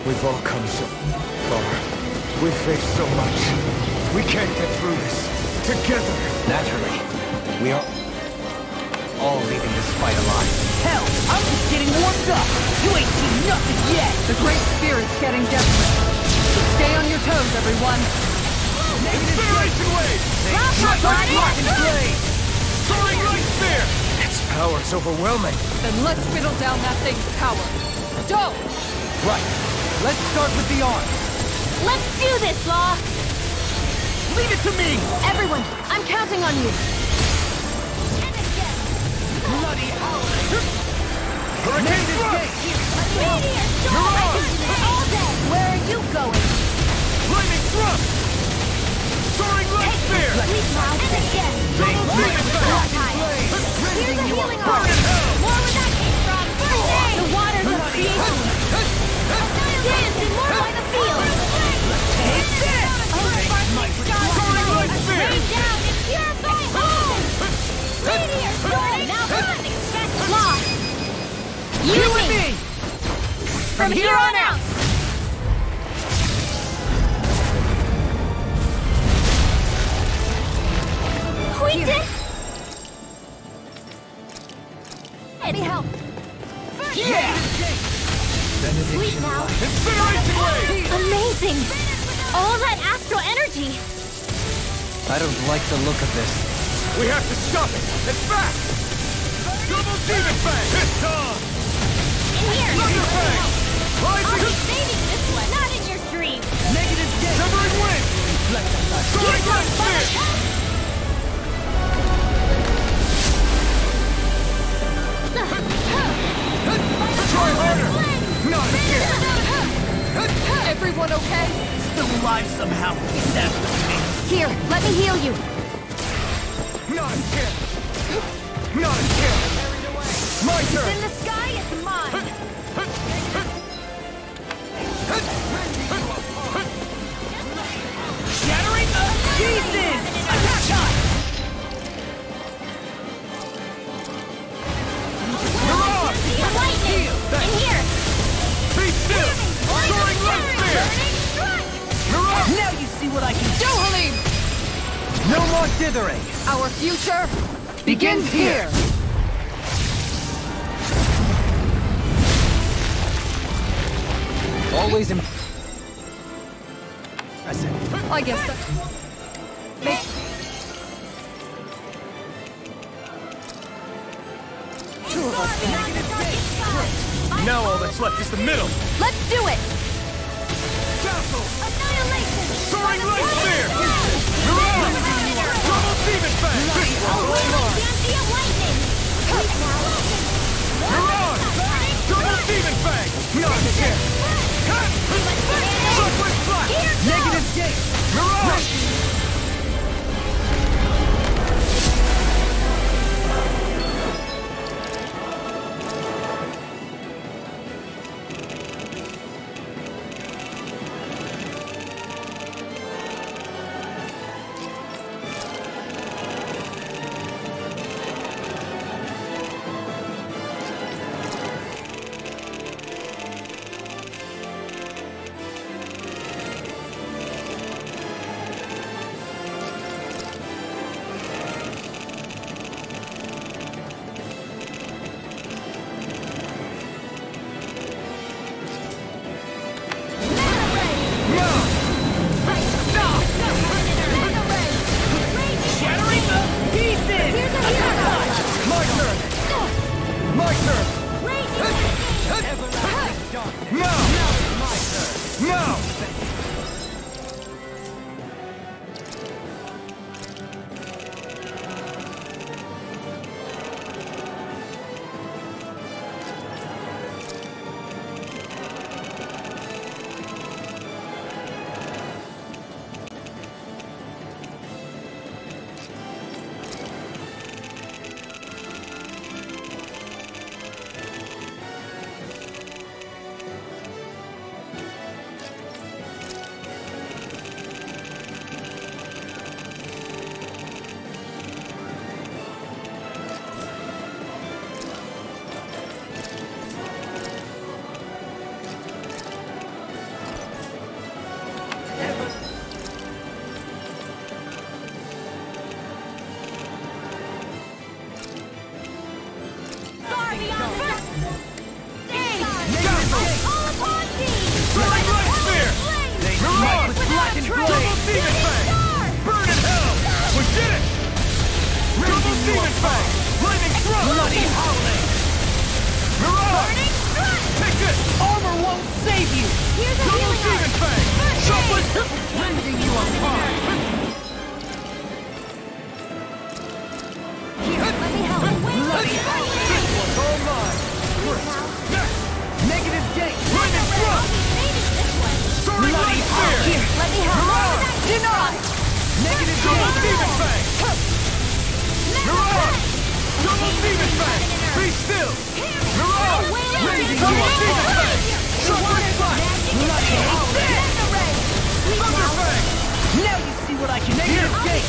We've all come so far. We've faced so much. We can't get through this together. Naturally, we are all leaving this fight alive. Hell, I'm just getting warmed up. You ain't seen nothing yet. The Great Spirit's getting desperate. So stay on your toes, everyone. Incineration wave! Soaring light spear! Its power's overwhelming. Then let's whittle down that thing's power. Go! Right. Let's start with the arms. Let's do this, Law! Leave it to me! Everyone, I'm counting on you. Bloody howling! Hurricane thrust! Meteor storm! I can do this all day! Where are you going? Lightning thrust! Soaring light spear! Please now, and again! Here's a healing arm! More where that came from! First aid! The waters of creation! Dance in more by the field! Take this! Soaring light spear! Rain down and purify all! Meteor storm! Now run! Law! You and me! From here on out! We did! Any help? Yeah! Sleep now. Incineration wave! Amazing! All that astral energy! I don't like the look of this. We have to stop it! It's back! Double demon fang! It's on! In here! Thunder fang! I'll Rising! be saving this one! Not in your dreams! Negative gate! Severing wind! Soaring light spear! Try harder! Not again! Everyone okay? Still alive somehow. That's the thing. Here, let me heal you! Not again! Not again! My turn! In the sky, it's mine! Shattering the pieces! Attack time! Lightning! In here! Be still! Soaring light spear! Mirage! Now you see what I can do, Halim! No more dithering. Our future begins here! Always impressive. I guess that... Two of us then. Now all that's left is the middle! Let's do it! Castle! Annihilation! Soaring light spear! Mirage! Double demon fang! Fancy of lightning! Mirage! Double demon fang! Not again! Southwest flash! Negative gate! Mirage! Shattering the pieces! Attack time! My turn! My turn! Now! Now! Demon Fang! Lightning Thrust! Bloody howling! Mirage! Take this! Armor won't save you! Here's a Double healing Demon arm. Fang! First Shuffling! aid. Rending you apart! Here, let me help. Bloody This one's all mine! Next! Negative gate! Lightning I'll Thrust! be saving this one. Soaring Bloody Light Spear! Here, Let me help. Mirage! denied! Negative Double gate! Demon Fang! Mirage! Double Demon Fang! Be still! Mirage! Raising Double you Demon apart. Fang! Shuffling Fang! Thunder Fang! Now you see what I can do! Negative gate!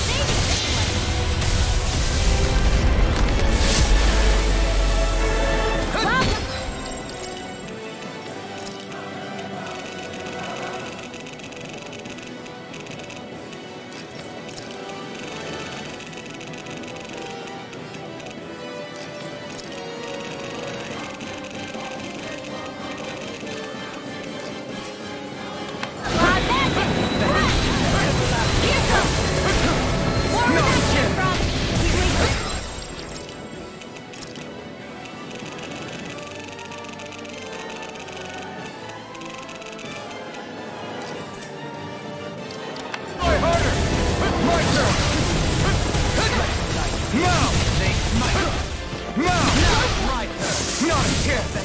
Try harder! My turn! Now! Now! My turn! Not a chance!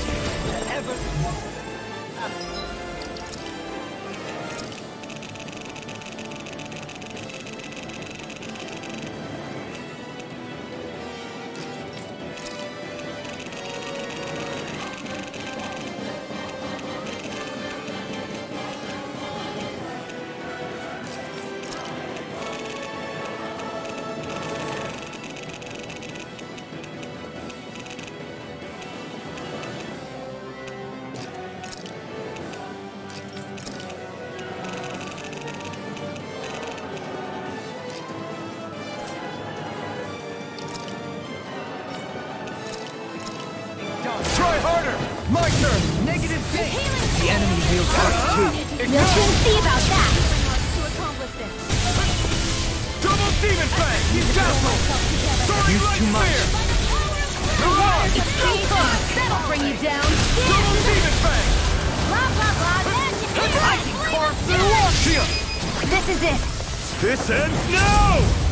Try harder! My turn! Negative gate! The enemy wields Arc too. We'll soon see about that. To accomplish this. Double Demon Fang! Dazzle! Soaring Used Light too much. Spear! Mirage! That'll bring you down! Double Demon Fang! Blah, blah, blah. Then I can carve through all! Shield! This is it. This ends now!